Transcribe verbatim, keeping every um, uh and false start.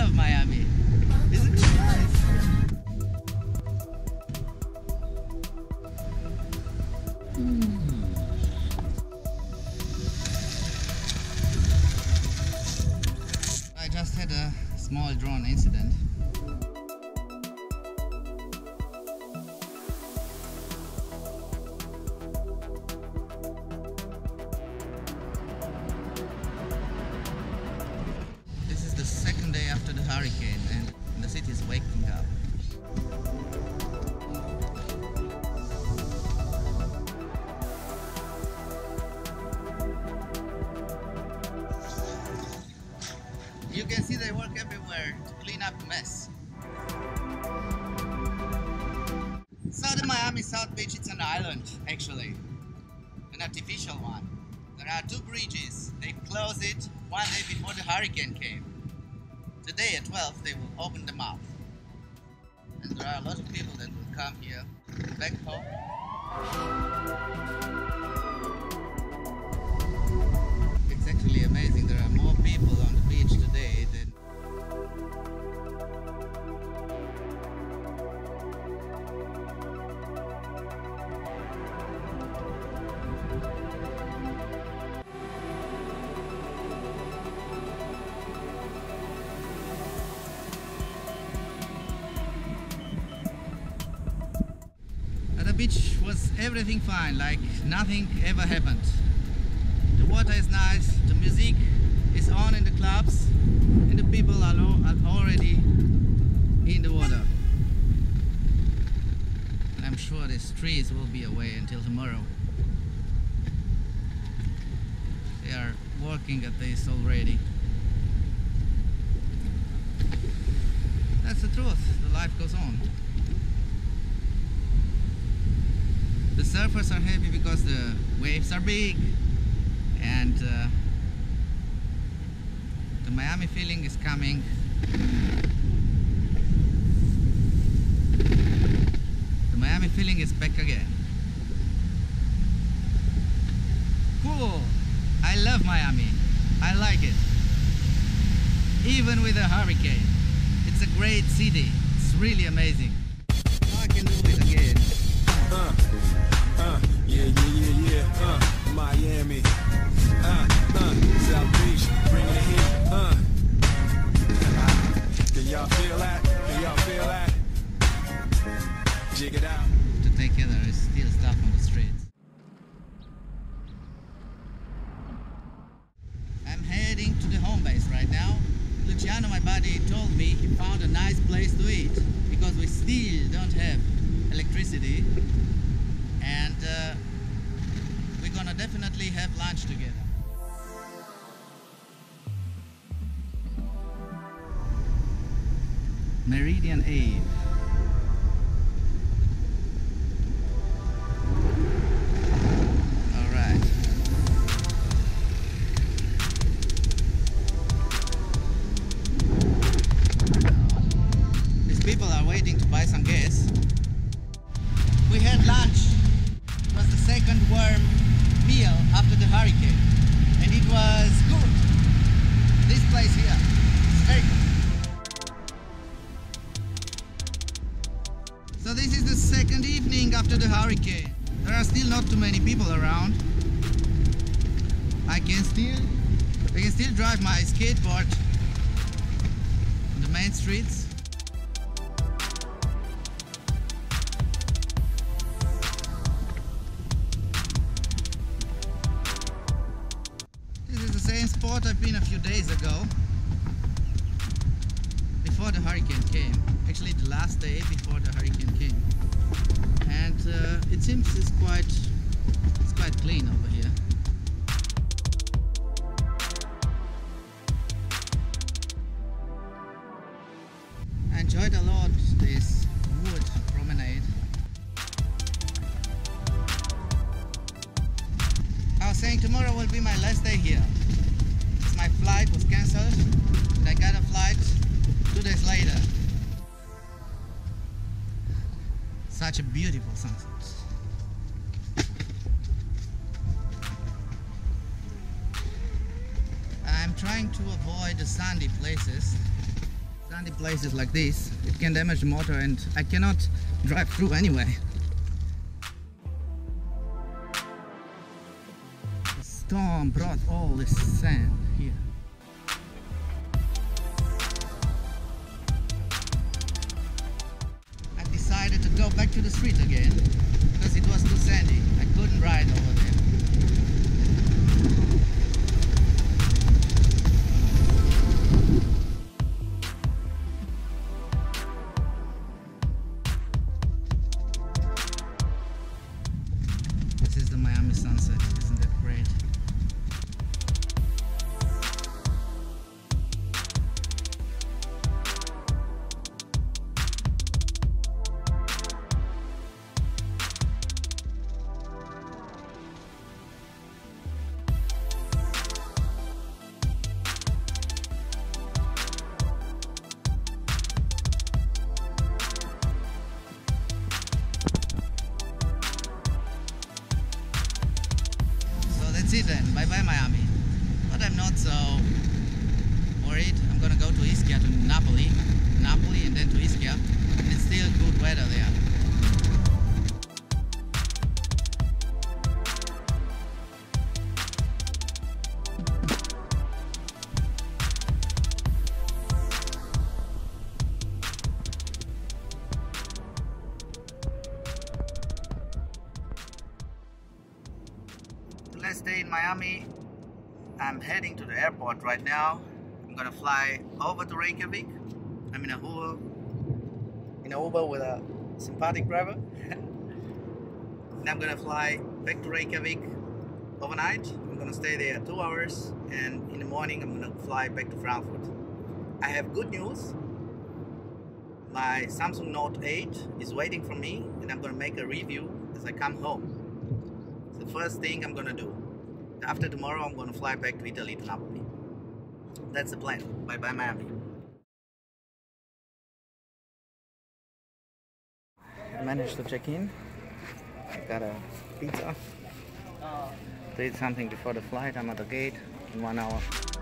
love Miami. Isn't it nice? I just had a small drone incident. This is the second day after the hurricane and the city is waking up. You can see they work everywhere to clean up the mess. So the Miami South Beach, it's an island actually, an artificial one. There are two bridges. They closed it one day before the hurricane came. Today at twelve they will open them up. And there are a lot of people that will come here back home. It's actually amazing. There are more people on the beach today than at the beach was everything fine, like nothing ever happened. The water is nice, the music is on in the clubs, and the people are, are already in the water. And I'm sure these trees will be away until tomorrow. They are working at this already. That's the truth, the life goes on. The surfers are happy because the waves are big, and uh, the Miami feeling is coming. The Miami feeling is back again. Cool! I love Miami. I like it. Even with a hurricane. It's a great city. It's really amazing. Now I can do it again. Uh, uh, yeah, yeah, yeah, yeah, uh, Miami, uh, uh, South Beach, bringing the heat, uh, can y'all feel that, can y'all feel that, jig it out. To take care, there is still stuff on the streets. I'm heading to the home base right now. Luciano, my buddy, told me he found a nice place to eat because we still don't have electricity. And uh, we're gonna definitely have lunch together. Meridian Ave. All right. These people are waiting to buy some gas. We had lunch. It was the second warm meal after the hurricane, and it was good. This place here is very good. So this is the second evening after the hurricane. There are still not too many people around. I can still, I can still drive my skateboard on the main streets. Same spot I've been a few days ago, before the hurricane came. Actually, the last day before the hurricane came, and uh, it seems it's quite, it's quite clean over here. I enjoyed a lot this wood promenade. I was saying tomorrow will be my last day here. My flight was cancelled and I got a flight two days later. Such a beautiful sunset. I'm trying to avoid the sandy places Sandy places like this, it can damage the motor and I cannot drive through anyway. The storm brought all this sand here. I decided to go back to the street again because it was too sandy. I couldn't ride over there. This is the Miami sunset, isn't that great? That's it then, bye bye Miami. But I'm not so worried. I'm gonna go to Ischia, to Napoli, Napoli and then to Ischia, and it's still good weather there. Last day in Miami. I'm heading to the airport right now. I'm gonna fly over to Reykjavik. I'm in a Uber, in a Uber with a sympathetic driver. And I'm gonna fly back to Reykjavik overnight. I'm gonna stay there two hours, and in the morning I'm gonna fly back to Frankfurt. I have good news. My Samsung Note eight is waiting for me, and I'm gonna make a review as I come home. The first thing I'm gonna do. After tomorrow I'm gonna fly back to Italy, to Napoli. That's the plan. Bye bye Miami. I managed to check in. I got a pizza. To eat something before the flight. I'm at the gate in one hour.